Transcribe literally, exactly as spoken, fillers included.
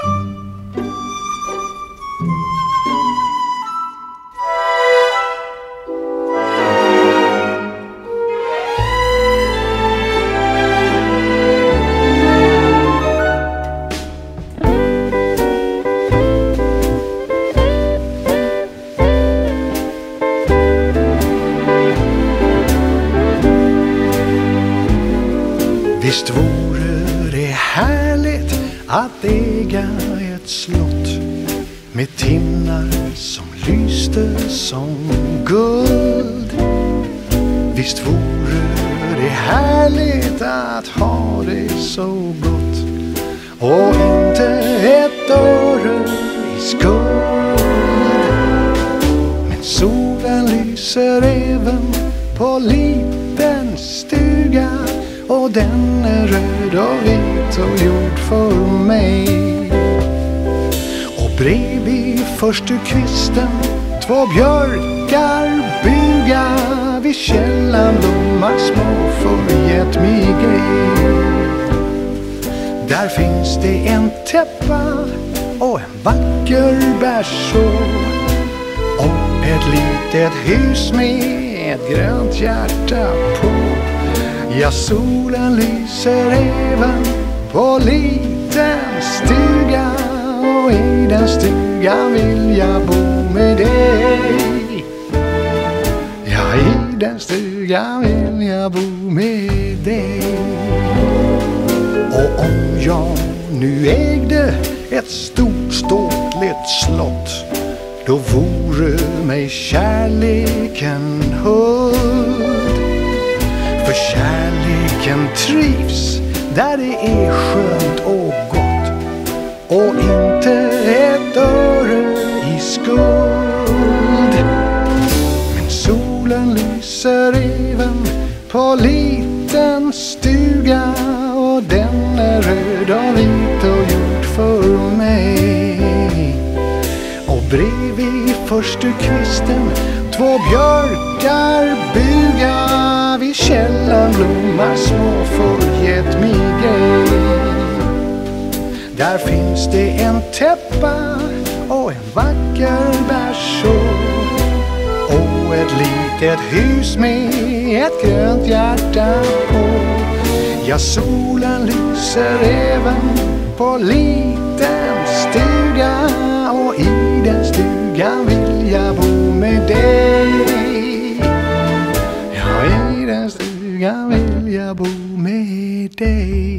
Visst vore det härligt att äga ett slott med tinnar som lyste som guld. Visst vore det härligt att ha det så gott och inte ett öre i skuld. Men solen lyser även på liten stuga, och den är röd och vit och gjord för mig. Och bredvid förstukvisten två björkar buga, vid källan blommar små förgätmigej. Där finns det en täppa och en vacker bärså och ett litet hus med ett grönt hjärta på. Ja, solen lyser även på liten stuga, och i den stugan vill jag bo med dig. Ja, i den stugan vill jag bo med dig. Och om jag nu ägde ett stort ståtligt slott, då vore mig kärleken huld. För kärleken trivs där det är skönt och gott, och inte ett öre i skuld. Men solen lyser även på liten stuga, och den är röd och vit och gjord för mig. Och bredvid förstukvisten två björkar buga, vid källan blommar små förgätmigej. Där finns det en täppa och en vacker bärså och ett litet hus med ett grönt hjärta på. Ja, solen lyser även på liten stuga, och i den stugan vill jag bo med dig. Ja, i den stugan vill jag bo med dig.